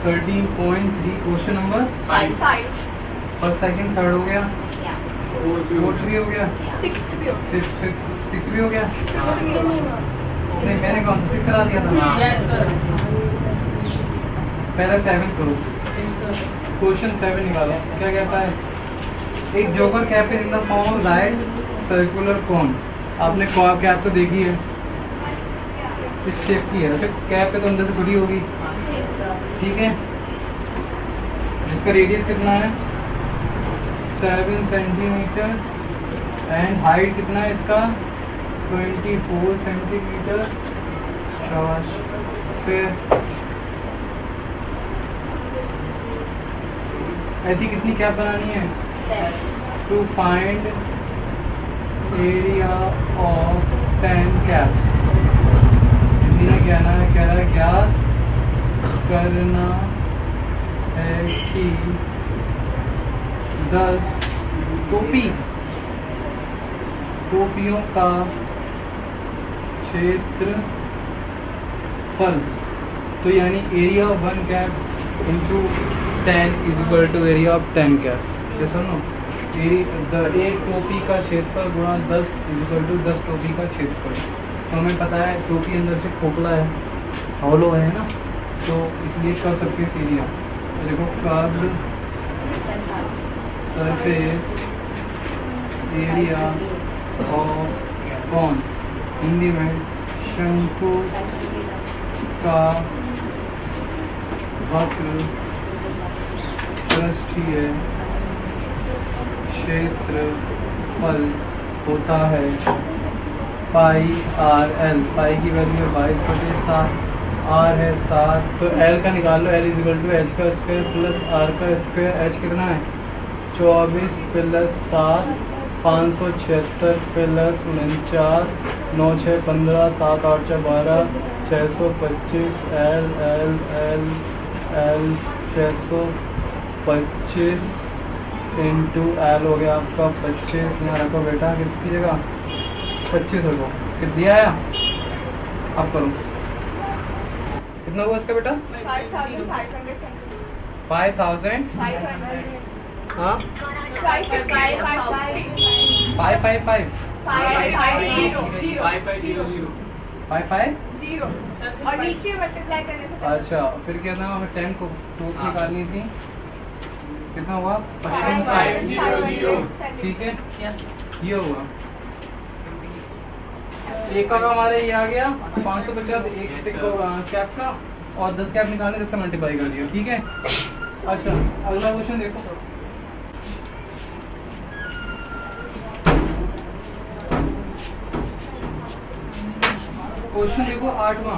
13.3। Question number 5। First second third हो गया, fourth भी हो गया, सिक्स भी हो गया। नहीं मैंने कौन सा 6 करा दिया था। Yes sir. पहले 7 करो। क्वेश्चन 7 निकालो। क्या कहता है, एक joker cap in the form of right circular cone. आपने कैप तो देखी है, इस शेप की है। अच्छा कैप पे तो अंदर से छोटी होगी, ठीक है। इसका रेडियस कितना है 7 सेंटीमीटर एंड हाइट कितना है इसका 24 सेंटीमीटर। फिर ऐसी कितनी कैप बनानी है, to find area of 10 caps. Hindi में कहना है, कह रहा है ज्ञात करना है कि 10 टोपियों का क्षेत्रफल, तो यानी area of 1 cap into 10 is equal to area of 10 caps. ये सुनो, एक टोपी का क्षेत्रफल गुणा 10 इज इक्वल टू 10 टोपी का क्षेत्रफल। तो हमें पता है टोपी अंदर से खोखला है, हॉलो है ना, तो इसलिए कर्व सरफेस एरिया, देखो curved surface area of cone, Hindi में शंकु का वक्र पृष्ठीय क्षेत्रफल होता है पाई आर एल। पाई की वैल्यू है 22/7, आर है 7, तो एल का निकाल लो। L is equal to H का स्क्वायर प्लस आर का स्क्वायर। एच कितना है 24 प्लस 7 576 प्लस 49 9 6 15 7 8 4 12 625 L L L L 625 into L हो गया आपका 25। यहाँ रखो बेटा, कितनी जगह 25 रखो। कितना दिया है आप करो, कितना हुआ इसका बेटा 5000। हाँ 555 और नीचे मल्टीप्लाई करने से। अच्छा फिर क्या था, हमें 10 को टूट निकालनी थी। कितना हुआ 5500, ठीक है। ये हुआ एक का हमारे ये आ गया 550 एक कैप का, और 10 कैप निकालने 10 से मल्टीप्लाई कर दिया, ठीक है। अच्छा अगला क्वेश्चन देखो, क्वेश्चन देखो 8वां।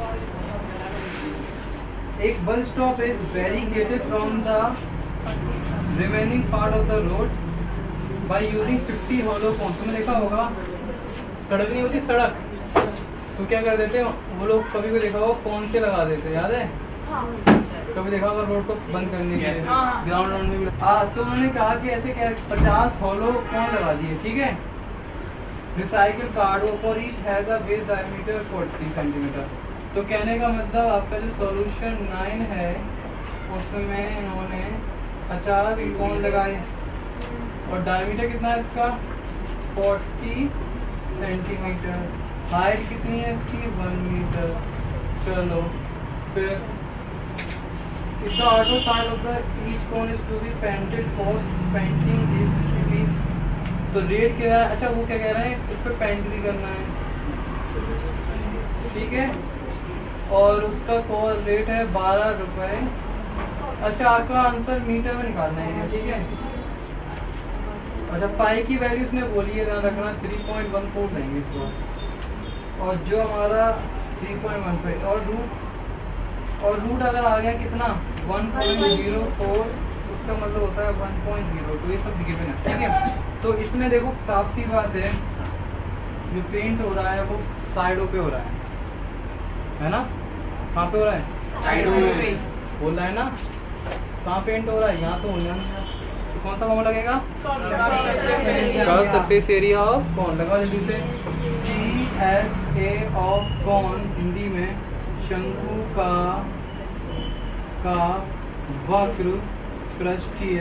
एक bus stop is variegated from the remaining part of the road by using 50 hollow cones. तुमने देखा होगा सड़क नहीं होती सड़क, तो क्या कर देते हैं वो लोग, कभी भी देखा होगा कौन से लगा देते, याद है? कभी देखा होगा रोड को बंद करने के लिए ग्राउंड राउंड में भी। तो उन्होंने कहा कि ऐसे क्या 50 हॉलो कौन लगा दिए, ठीक है। Recycle card for each has a base diameter 40 centimetre. तो कहने का मतलब आपका जो सॉल्यूशन 9 है उसमें इन्होंने 50 कौन लगाए, और डायमीटर कितना है इसका 40 सेंटीमीटर। हाइट कितनी है इसकी 1 मीटर। चलो फिर इसका outer part of the each cone is to be painted, cost painting is rupees. तो रेट क्या है, अच्छा वो क्या कह रहे हैं इस पर पेंट भी करना है, ठीक है, और उसका कॉस्ट रेट है 12 रुपए। अच्छा आपका आंसर मीटर में निकालना है, ठीक है। अच्छा पाई की वैल्यू इसने बोली है, ध्यान रखना 3.14 देंगे इसको, और जो हमारा 3.15 और रूट अगर आ गया कितना 1.04, उसका मतलब होता है 1.02। ये सब गिवन है, ठीक है। तो इसमें देखो साफ सी बात है, जो पेंट हो रहा है वो साइडों पे हो रहा है ना। कहाँ पे हो रहा है साइडों पे, बोल रहा है ना। कहाँ पेंट हो रहा है, यहाँ तो होना नहीं। तो कौन सा फॉर्मूला लगेगा, curve surface area of cone. लगा जल्दी से, CSA ऑफ कॉन, हिंदी में शंकु का का वक्र पृष्ठीय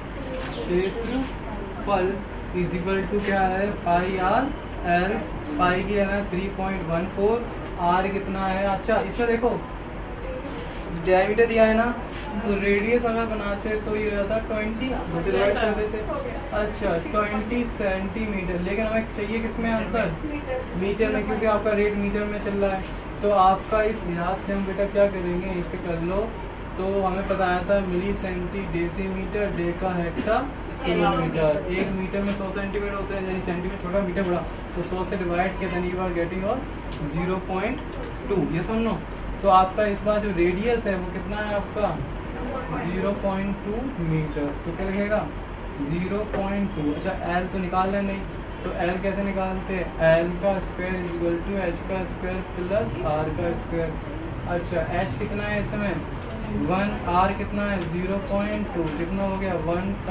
क्षेत्रफल इज इक्वल टू क्या है, पाई आर एल। पाई की है 3.14, आर कितना है, अच्छा इसमें देखो डायमीटर दिया है ना, तो रेडियस अगर बनाते तो ये रहता 20, अच्छा 20 सेंटीमीटर, लेकिन हमें चाहिए किसमें आंसर, मीटर में, क्योंकि आपका रेट मीटर में चल रहा है। तो आपका इस लिहाज से हम बेटा क्या करेंगे, इस पे कर लो। तो हमें बताया था milli centi decimetre, deca hecto kilometre, 1 metre में 100 सेंटीमीटर होते हैं, यानी सेंटीमीटर छोटा मीटर बड़ा, तो 100 से डिवाइड किया, देन यू आर गेटिंग और 0.2, ये सुनो। तो आपका इस बार जो रेडियस है वो कितना है आपका 0.2 मीटर, तो क्या लिखेगा 0.2। अच्छा एल तो निकालना नहीं, तो एल कैसे निकालते हैं, एल का square is equal to H का स्क्वायर प्लस आर का स्क्वायर। अच्छा एच कितना है इस समय 1, आर कितना है 0.2, कितना हो गया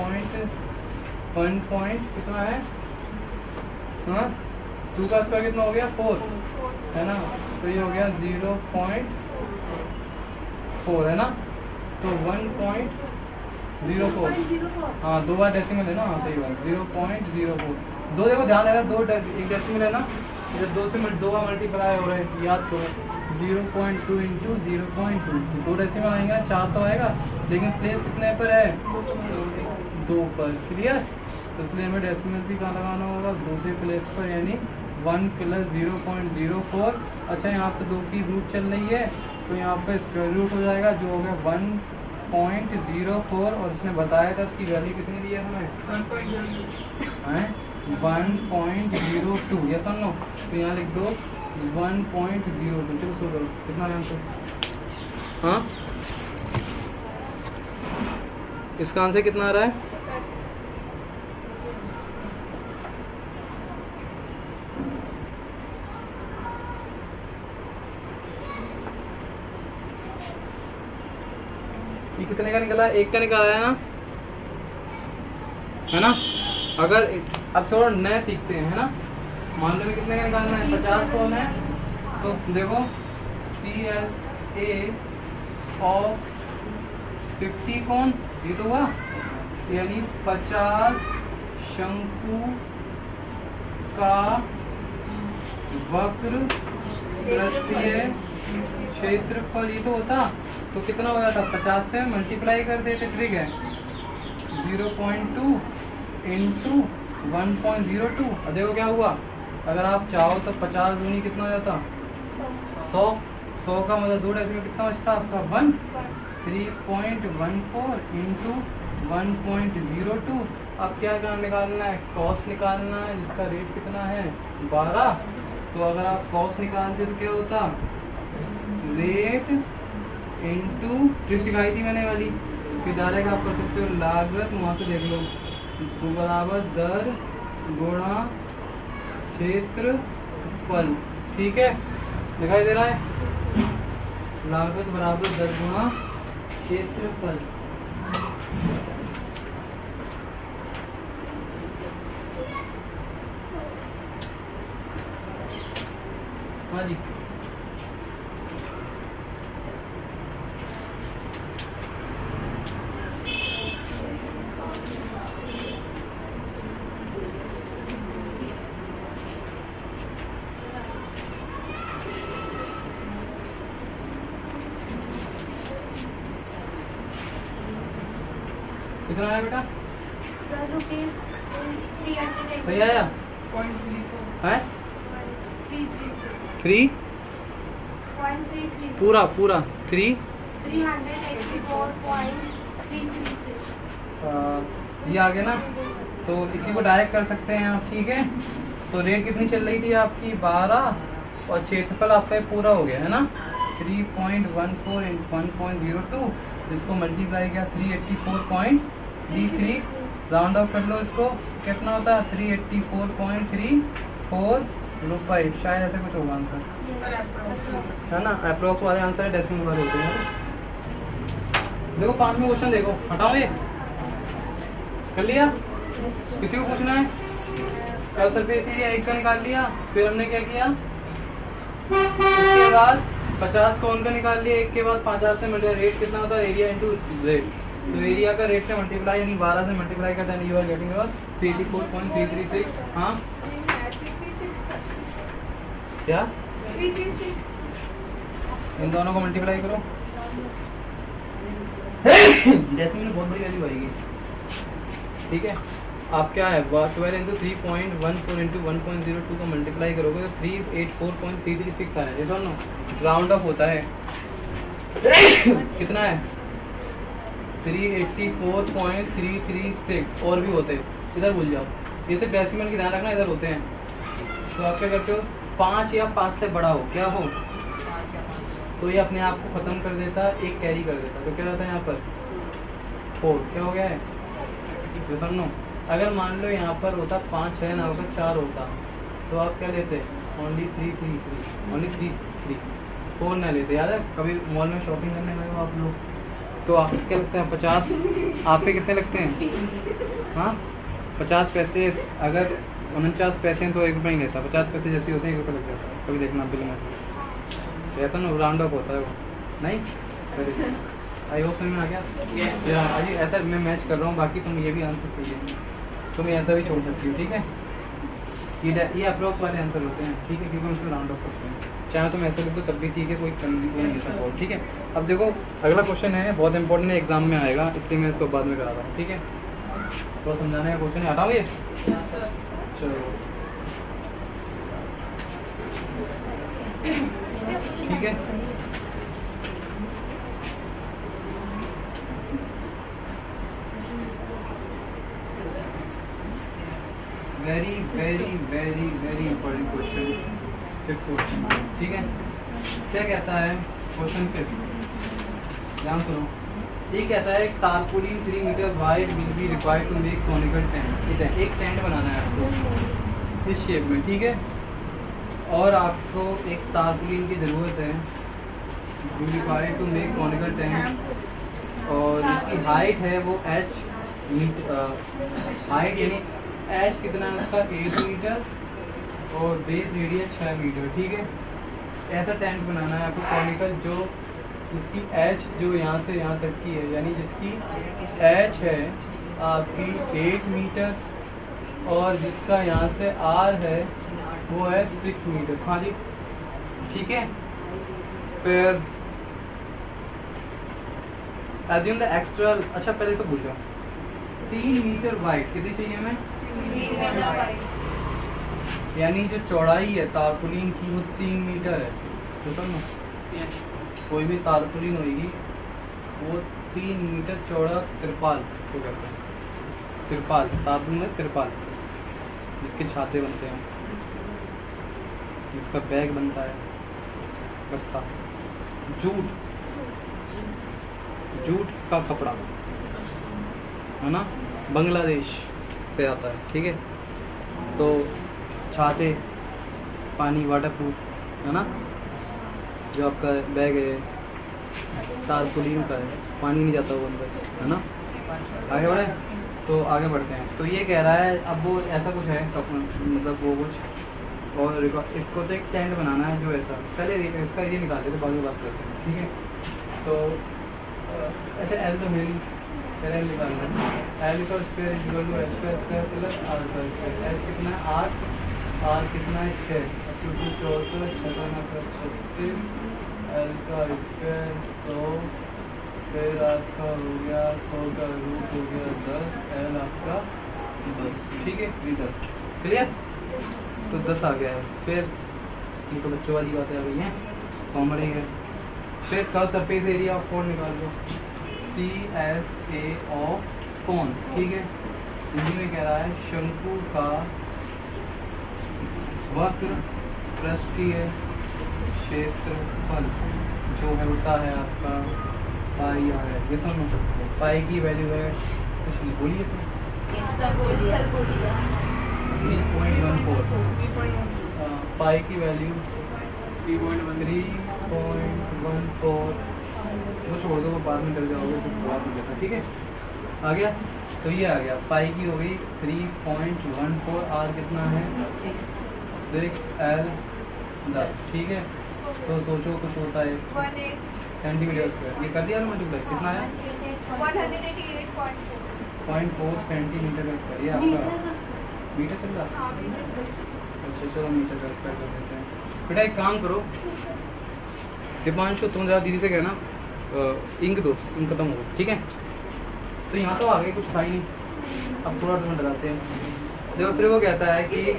1 कितना है, हाँ 2 का स्क्वायर कितना हो गया 4 है ना, तो ये हो गया 0.4 है ना, तो 1.04, हाँ 2 बार डेसिमल है ना, हाँ सही बात 0.04। दो देखो ध्यान देना, दो एक डेसिमल है ना, जब 2 से 2 बार मल्टीप्लाई हो रहा है, याद करो 0.2 इंटू 0.2, तो 2 डेसिमल आएगा 4 तो आएगा, लेकिन प्लेस कितने पर है 2 पर, क्लियर। तो इसलिए हमें डेसिमल भी कहाँ लगाना होगा, दूसरे प्लेस पर, यानी 1 प्लस 0.04। अच्छा यहाँ पे 2 की रूट चल रही है, तो यहाँ पे स्क्वायर रूट हो जाएगा, जो हो गया 1.04, और इसने बताया था इसकी वैल्यू कितनी दी है हमें 1.02, ये सुन लो, तो यहाँ लिख दो 1.02, चलो सो करो कितना आंसर, हाँ इसका आंसर कितना आ रहा है, ये कितने का निकला है, 1 का निकाला है ना, अगर अब थोड़ा नए सीखते हैं, है ना, मान लो कितने का निकालना है, 50 कौन है, तो देखो CSA ऑफ 50 कौन, ये तो हुआ, यानी 50 शंकु का वक्र पृष्ठीय क्षेत्रफल, ये तो होता, तो कितना हो जाता, 50 से मल्टीप्लाई कर देते, ठीक है 0.2 इंटू 1.02, और देखो क्या हुआ, अगर आप चाहो तो 50 दूनी कितना हो जाता 100 का मतलब 2 डेसिमल कितना बचता आपका 1, 3.14 इंटू 1.02। अब क्या निकालना है, कॉस्ट निकालना है, जिसका रेट कितना है 12। तो अगर आप कॉस्ट निकालते तो क्या होता, रेट इंटू ट्रिक सिखाई थी मैंने वाली, फिर डायरेक्ट आप कर सकते हो लागत, वहाँ से देख लो, तो बराबर दर गुणा क्षेत्रफल, ठीक है दिखाई दे रहा है, लागत बराबर दर गुणा क्षेत्रफल। हाँ जी कितना आया बेटा, सही आया है 3 पूरा 384.336, ये आ गया ना, तो इसी को डायरेक्ट कर सकते हैं आप, ठीक है। तो रेट कितनी चल रही थी आपकी 12, और क्षेत्रफल आपका पूरा हो गया है ना 3.14 × 1.02, इसको मल्टीप्लाई किया 384.33, राउंड ऑफ कर लो इसको, कितना होता है 384.34 रुपए, शायद ऐसे कुछ होगा आंसर, है ना, अप्रोक्स वाले आंसर है, डेसिमल वाले होते हैं। देखो 5वें क्वेश्चन देखो, हटाओ ये, कर लिया, किसी को पूछना है, सरफेस एरिया 1 का निकाल लिया, फिर हमने क्या किया, उसके बाद 50 कौन का निकाल लिया, एक के बाद 50 से मल्टीप्लाई, रेट कितना होता है, एरिया इंटू रेट, तो एरिया का रेट से मल्टीप्लाई यानी 12 से मल्टीप्लाई करता है, यू आर गेटिंग योर 384.336। हाँ क्या, 336 इन दोनों को मल्टीप्लाई करो, डेसिमल बहुत बड़ी वैल्यू आएगी, ठीक है। आप क्या है 12 इंटू 3.14 इंटू 1.02 को मल्टीप्लाई करोगे तो 384.336 आया, ये सुनो राउंड ऑफ होता है कितना है 384.336, और भी होते हैं, इधर भूल जाओ, ये सिर्फ डेसिमल की ध्यान रखना, इधर होते हैं। तो आप क्या करते हो, 5 या 5 से बड़ा हो, क्या हो, तो ये अपने आप को खत्म कर देता, एक कैरी कर देता, तो क्या होता है यहाँ पर 4, क्या हो गया है, तो सुनो अगर मान लो यहाँ पर होता 5 6 ना होता 4 होता, तो आप क्या लेते, ओनली 3 ओनली 3 4 ना लेते। याद है कभी मॉल में शॉपिंग करने गए हो आप लोग, तो आप क्या लगते हैं 50, आपके कितने लगते हैं, हाँ 50 पैसे, अगर 49 पैसे हैं तो 1 रुपये ही लेता, 50 पैसे जैसे होते हैं 1 रुपये लग जाता है, कभी देखना बिल में, ऐसा ना राउंड अप होता है वो, नहीं आई होप समझ में आ गया। अजी ऐसा मैं मैच कर रहा हूँ, बाकी तुम ये भी आंसर सही है, तुम ऐसा भी छोड़ सकती हो, ठीक है। ये अप्रोक्स वाले आंसर होते हैं, ठीक है, क्योंकि हम उसमें राउंड ऑफ करते हैं, चाहे तुम ऐसा लिख दो तब भी ठीक है, कोई नहीं होता, ठीक है। अब देखो अगला क्वेश्चन है, बहुत इंपॉर्टेंट है, एग्जाम में आएगा, इसलिए मैं इसको बाद में करा रहा हूँ, ठीक है। तो समझाने का क्वेश्चन है, हटाओ ये, चलो ठीक है। Very very very very important question, fifth question, ठीक है। क्या कहता है क्वेश्चन 5, ध्यान सुनो, ये कहता है tarpaulin 3 metre wide will be required to make conical tent, एक टेंट बनाना है आपको इस शेप में, ठीक है, और आपको एक तारपुलिन की ज़रूरत है, will required to make conical tent, और इसकी हाइट है वो h हाइट यानी एच कितना है उसका 8 मीटर और बेस एरिया 6 मीटर, ठीक है। ऐसा टेंट बनाना है आपको कॉनिकल, जो जिसकी एच जो यहाँ से यहाँ तक की है, यानी जिसकी एच है आपकी 8 मीटर और जिसका यहाँ से आर है वो है 6 मीटर, हाँ जी, ठीक है। फिर एज्यूम द एक्स्ट्रा, अच्छा पहले से भूल जाओ, 3 मीटर वाइड कितनी चाहिए हमें, यानी जो चौड़ाई है तारपुलिन की वो 3 मीटर है, तो समझो कोई भी तारपुलिन होगी वो 3 मीटर चौड़ा तिरपाल को कहते हैं, तिरपाल तारपुलिन में तिरपाल, जिसके छाते बनते हैं, जिसका बैग बनता है, बस्ता, जूट का कपड़ा है ना, बांग्लादेश से आता है, ठीक है। तो छाते, पानी वाटर प्रूफ है ना, जो आपका बैग है तारपुलिन का है, पानी नहीं जाता वो अंदर, है ना। आगे बढ़े, तो आगे बढ़ते हैं। तो ये कह रहा है, अब वो ऐसा कुछ है मतलब वो कुछ, और इसको तो एक टेंट बनाना है जो ऐसा, पहले इसका ये निकाल देते बाद में बात करते हैं, ठीक है। तो अच्छा एल तो है नहीं, पहले निकालना है, एल का स्क्वायर इक्वल टू एच का स्क्वायर प्लस आर का स्क्वायर, एच कितना है 8, आर कितना है 6, 64 36, एल का स्क्वायर 100, फिर आपका हो गया 100 का रूट हो गया 10, एल आपका 10, ठीक है, 10 क्लियर, तो 10 आ गया है। फिर ये तो बच्चों वाली बातें आ गई हैं, कॉमन ही है। फिर curve surface area of cone निकाल दो, CSA ऑफ कोन, ठीक है। हिंदी में कह रहा है शंकु का वक्र पृष्ठीय क्षेत्रफल जो है होता है आपका पाई आर है, ये समझो। पाई की वैल्यू है कुछ नहीं, बोलिए सर, 3.14, पाई की वैल्यू 3.14, वो छोड़ दो, वो बाद में कर जाओगे तो बाद में कहता, ठीक है। आ गया, तो ये आ गया, पाई की हो गई 3.14, आर कितना है 6, एल 10, ठीक है। तो सोचो कुछ होता है सेंटीमीटर स्क्वायर। ये कर दिया ना मल्टीप्लाई, कितना है 0.4 सेंटीमीटर का स्क्वायर। ये आपका मीटर चल रहा है। अच्छा चलो मीटर का स्क्वायर कर देते हैं। बेटा एक काम करो दीपांशु, तुम जरा दीदी से कहना इंक दो, इंक खत्म हो गई, ठीक है। तो यहाँ तो आगे कुछ था ही नहीं, अब थोड़ा सा डराते हैं। देखो फिर वो कहता है कि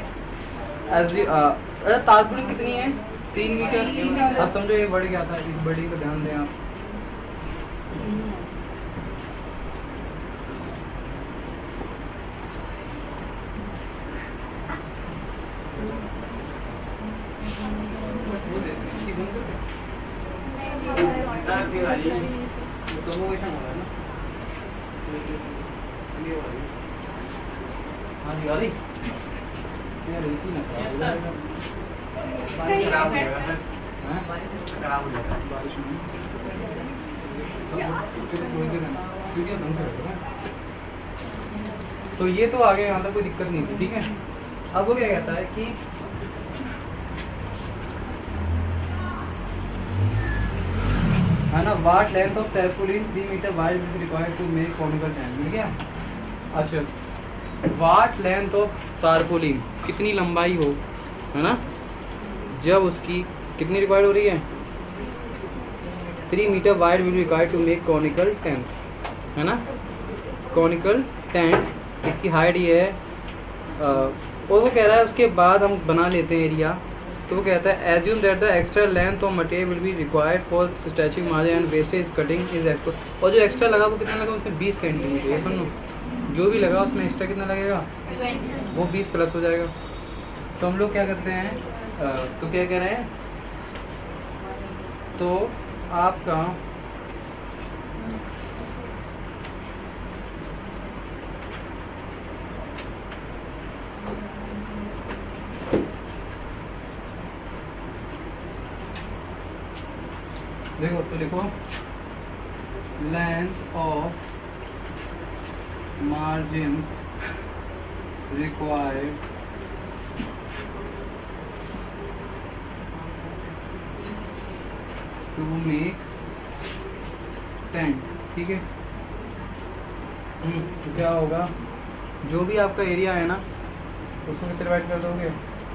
ताजपुरी कितनी है 3 मीटर। अब समझो ये बढ़ गया था, इस बड़ी को ध्यान दें आप। तो वो कैसा हो रहा है ना। हाँ जी वाली यार इसी ना खराब हो जाएगा, खराब हो जाएगा बारिश में। तो ये तो आगे यहाँ तक कोई दिक्कत नहीं थी, ठीक है। अब वो क्या कहता है कि है ना, what length of tarpaulin 3 metre wide is required to make conical tank. मिल गया। अच्छा वाट लेंथ ऑफ टारपोलिन, कितनी लंबाई हो, है ना, जब उसकी कितनी रिक्वायर्ड हो रही है 3 metre wide will required to make conical tank, है ना। कॉनिकल टैंक इसकी हाइट ये है। और वो कह रहा है उसके बाद हम बना लेते हैं एरिया। तो वो कहता है assume that the extra length of material will be required for stretching margin and wastage cutting is act. और जो एक्स्ट्रा लगा वो कितना लगा उसमें 20 सेंटीमीटर। ये सुनो जो भी लगा उसमें एक्स्ट्रा कितना लगेगा, वो 20 प्लस हो जाएगा। तो हम लोग क्या करते हैं, तो क्या कह रहे हैं, तो आपका देखो, तो देखो length of margin required to make tent, ठीक है। तो क्या होगा, जो भी आपका एरिया है ना उसको कैसे डिवाइड कर दोगे,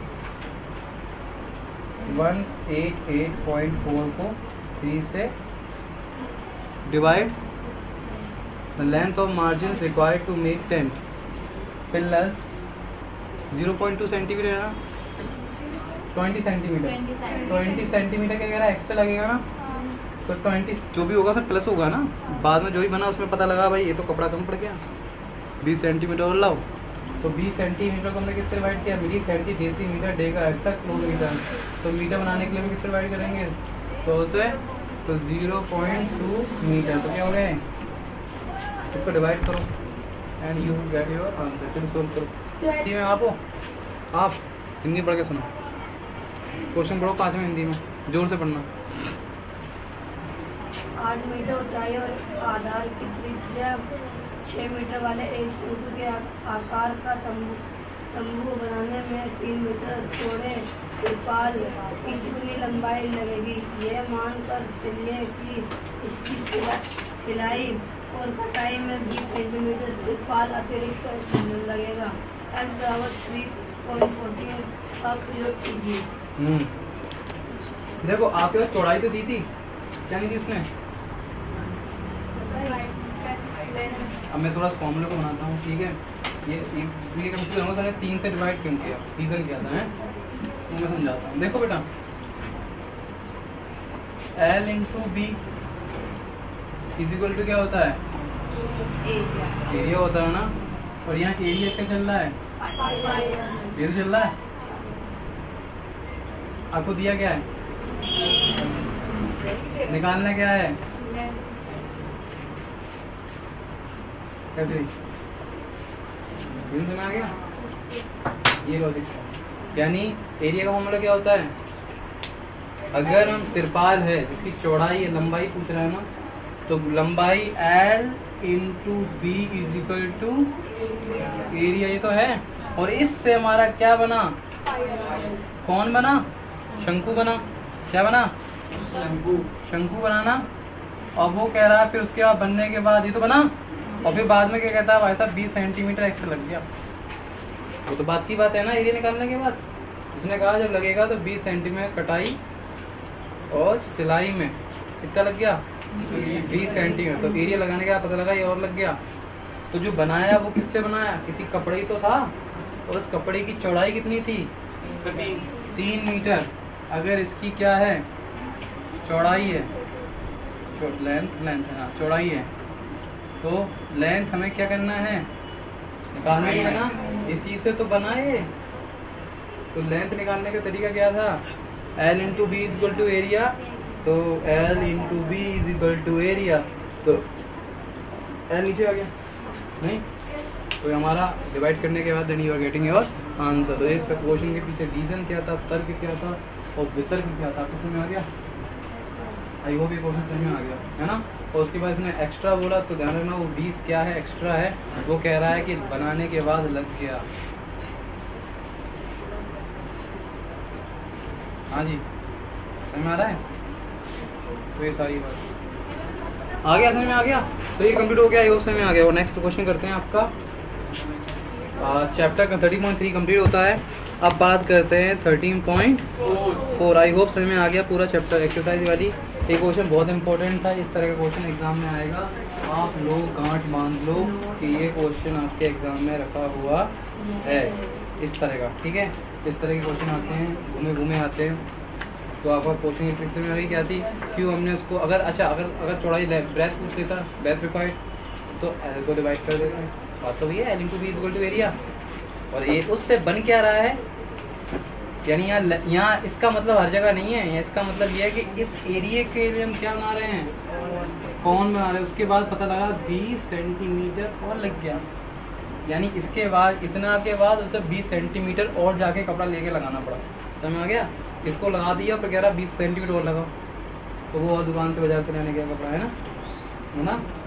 188.4 को 3 से divide the length of margin required to make tent plus 0.2 centimetre है ना, 20 सेंटीमीटर। 20 सेंटीमीटर क्या कह रहा है, एक्स्ट्रा लगेगा ना। तो 20 जो भी होगा सर प्लस होगा ना, बाद में जो भी बना उसमें पता लगा भाई ये तो कपड़ा कम पड़ गया, 20 सेंटीमीटर और लाओ। तो 20 सेंटीमीटर को हमने किससे डिवाइड किया, मिली सेंटी डेसीमीटर डे का तक किलोमीटर। तो मीटर बनाने के लिए हम किससे डिवाइड करेंगे, 100 से। तो 0.2 मीटर। तो क्या हो गए, इसको डिवाइड करो and you get your answer. फिर सोल्व करो। हिंदी में आप हो, आप हिंदी पढ़ के सुनो, क्वेश्चन पढ़ो 5 में हिंदी में, जोर से पढ़ना। 8 मीटर ऊंचाई और आधार की त्रिज्या 6 मीटर वाले एक शंकु के आकार का तंबू बनाने में 3 मीटर चौड़े तिरपाल की कितनी लंबाई लगेगी। यह मानकर चलिए कि इसकी सिलाई और कटाई में 20 सेंटीमीटर तिरपाल अतिरिक्त लगेगा। x=3.14 का प्रयोग कीजिए। देखो आपके पास चौड़ाई तो दी थी, क्या नहीं दी उसने। अब मैं थोड़ा फॉर्मूले को बनाता हूँ, ठीक है। ये कम से 3 से डिवाइड क्यों किया, रीजन क्या था, तो मैं समझाता हूँ। देखो बेटा L × B इक्वल टू क्या होता है, एरिया होता है ना। और यहाँ एरिया क्या चल रहा है, ये चल रहा है। आपको दिया क्या है, निकालना क्या है, कैसे समझ में आ गया ये लॉजिक। यानी एरिया का फॉर्मूला क्या होता है, अगर हम तिरपाल है जिसकी चौड़ाई या लंबाई पूछ रहा है ना, तो लंबाई L × B = एरिया, ये तो है। और इससे हमारा क्या बना, कौन बना, शंकु बना। क्या बना, शंकु बनाना। और वो कह रहा है फिर उसके बाद बनने के बाद ये तो बना, और फिर बाद में क्या कहता है भाई साहब 20 सेंटीमीटर एक्स्ट्रा लग गया। वो तो बात की बात है ना, एरिया निकालने के बाद उसने कहा जब लगेगा तो 20 सेंटीमीटर कटाई और सिलाई में कितना लग गया, 20 सेंटीमीटर। तो एरिया लगाने के बाद पता लगा ये और लग गया। तो जो बनाया वो किससे बनाया, किसी कपड़े ही तो था, और उस कपड़े की चौड़ाई कितनी थी, 3 मीटर। अगर इसकी क्या है, चौड़ाई है, लेंथ है ना, चौड़ाई है, तो लेंथ हमें क्या करना है, निकालनी है ना, इसी से तो बनाए। तो लेंथ निकालने का तरीका क्या था, L into B is equal to area, तो L into B is equal to area, तो L नीचे आ गया नहीं, तो हमारा डिवाइड करने के बाद then you are getting your answer. तो इस क्वेश्चन के पीछे रीजन क्या था, तर्क क्या था और वितर्क क्या था, आपको समझ में आ गया। आई होप ये क्वेश्चन समझ में आ गया है ना। और उसके बाद इसने एक्स्ट्रा बोला, तो ध्यान रखना वो 20 क्या है, एक्स्ट्रा है। वो कह रहा है कि बनाने के बाद लग गया। हाँ जी, समझ में आ रहा है। तो ये सारी बात आ गया, समझ में आ गया। तो ये कंप्लीट हो गया, ये समझ में आ गया। और नेक्स्ट क्वेश्चन करते हैं आपका, चैप्टर का 30.3 कंप्लीट होता है। अब बात करते हैं 13.4। आई होप समझ में आ गया पूरा चैप्टर। एक्सरसाइज वाली ये क्वेश्चन बहुत इंपॉर्टेंट था, इस तरह का क्वेश्चन एग्जाम में आएगा। आप लोग गांठ बांध लो कि ये क्वेश्चन आपके एग्जाम में रखा हुआ है इस तरह का, ठीक है। इस तरह के क्वेश्चन आते हैं, घूमे घूमे आते हैं। तो आपका क्वेश्चन की ट्रिक में अभी क्या थी, क्यों हमने उसको अगर चौड़ाई ब्रेथ पूछ लेता, ब्रेथ रिक्वायर्ड, तो एल को डिवाइड कर देता है। बात तो ये L into B equal to area. और ये उससे बन क्या रहा है, यानी यहाँ इसका मतलब हर जगह नहीं है, इसका मतलब ये है कि इस एरिया के लिए हम क्या बना रहे हैं, कौन बना रहे हैं। उसके बाद पता लगा 20 सेंटीमीटर और लग गया, यानी इसके बाद इतना के बाद उसे 20 सेंटीमीटर और जाके कपड़ा लेके लगाना पड़ा। समझ आ गया। इसको लगा दिया, फिर कह रहा 20 सेंटीमीटर और लगाओ, तो वो दुकान से बाजार से लेने गया कपड़ा, है ना।